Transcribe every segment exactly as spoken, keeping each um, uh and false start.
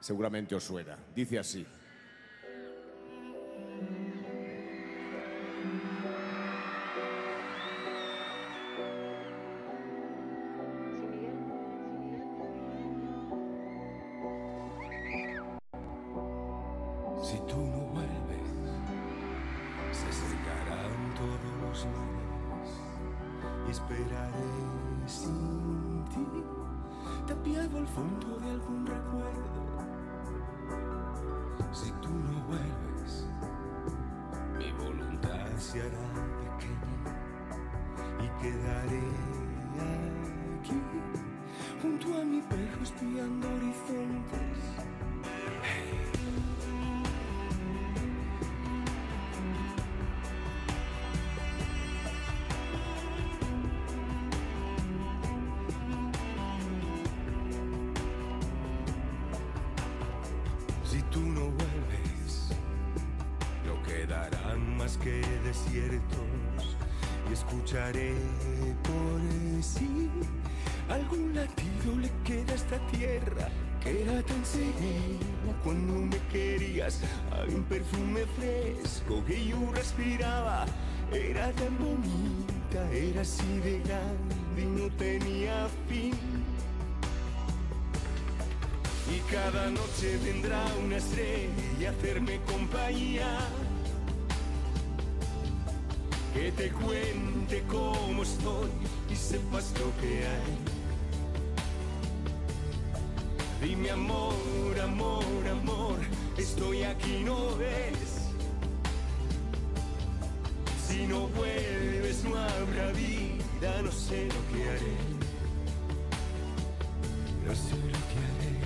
seguramente os suena. Dice así. Si tú no vuelves, se secarán todos los mares y esperaré sin ti, tapiado al fondo de algún recuerdo. Si tú no vuelves, mi voluntad se hará pequeña y quedaré aquí, junto a mi perro espiando horizontes. Si tú no vuelves, no quedarán más que desiertos y escucharé por sí algún latido le queda a esta tierra que era tan serena cuando me querías. Había un perfume fresco que yo respiraba, era tan bonita, era así de grande y no tenía fin. Y cada noche vendrá una estrella a hacerme compañía, que te cuente cómo estoy y sepas lo que hay. Dime amor, amor, amor, estoy aquí, ¿no ves? Si no vuelves no habrá vida, no sé lo que haré, no sé lo que haré.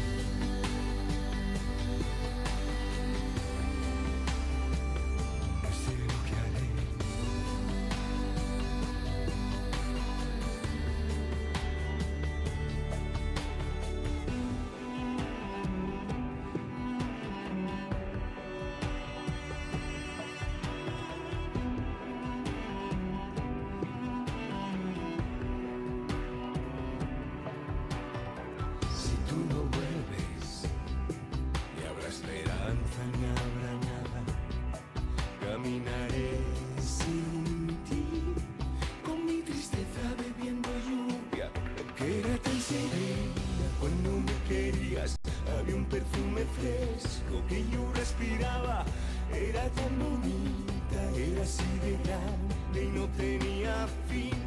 Caminaré sin ti, con mi tristeza bebiendo lluvia, que era tan serena cuando me querías. Había un perfume fresco que yo respiraba, era tan bonita, era así de grande y no tenía fin.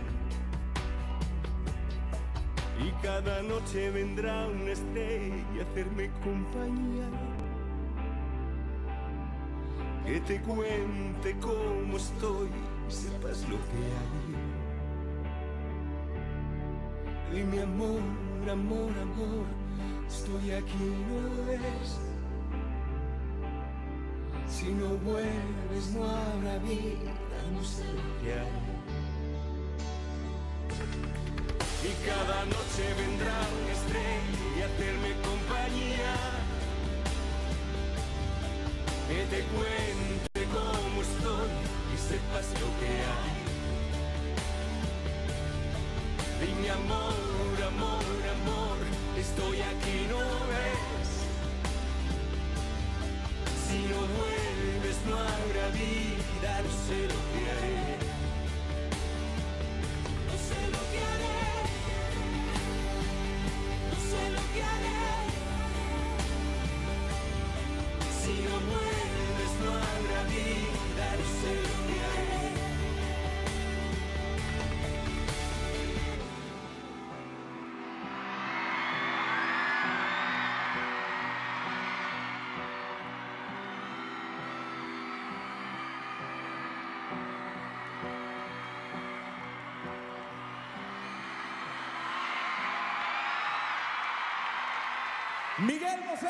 Y cada noche vendrá una estrella a hacerme compañía, que te cuente cómo estoy y sepas lo que hay. Dime amor, amor, amor, estoy aquí, ¿no ves? Si no vuelves no habrá vida, no sé lo que hay. Y cada noche vendrá una estrella a hacerme compañía, que te cuente cómo estoy y sepas lo que hay. Dime amor, amor, amor, estoy aquí, ¿no ves? Si no vuelves no habrá vida, no sé lo que haré, no sé lo que haré, no sé lo que haré. Si no vuelves no habrá vida, no sé lo que haré. Miguel Bosé,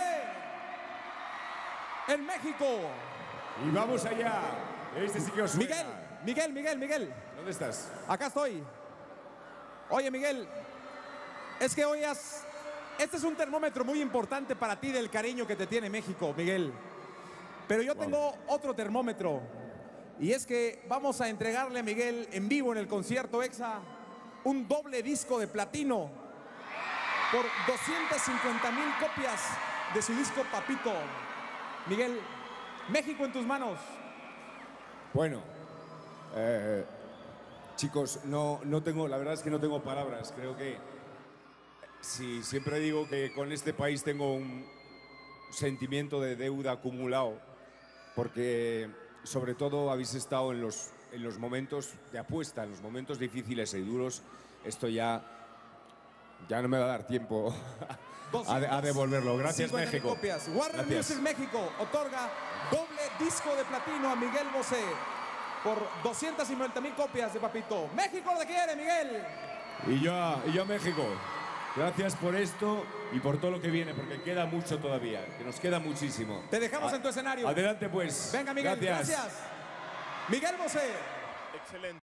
en México. Y vamos allá. Este sí que os suena. Miguel, Miguel, Miguel, Miguel. ¿Dónde estás? Acá estoy. Oye, Miguel, es que hoy has... Este es un termómetro muy importante para ti del cariño que te tiene México, Miguel. Pero yo Wow. tengo otro termómetro. Y es que vamos a entregarle a Miguel en vivo en el concierto EXA un doble disco de platino. por doscientas cincuenta mil copias de su disco Papito. Miguel, México en tus manos. Bueno, eh, chicos, no, no tengo, la verdad es que no tengo palabras. Creo que si siempre digo que con este país tengo un sentimiento de deuda acumulado, porque sobre todo habéis estado en los, en los momentos de apuesta, en los momentos difíciles y duros. Esto ya, ya no me va a dar tiempo a, de, a devolverlo. Gracias, México. Copias. Warner Gracias. Music México otorga doble disco de platino a Miguel Bosé por doscientas cincuenta mil copias de Papito. México te quiere, Miguel. Y yo, a- y yo a México. Gracias por esto y por todo lo que viene, porque queda mucho todavía, que nos queda muchísimo. Te dejamos A- en tu escenario. Adelante, pues. Venga, Miguel, Gracias. gracias. Miguel Bosé. Excelente.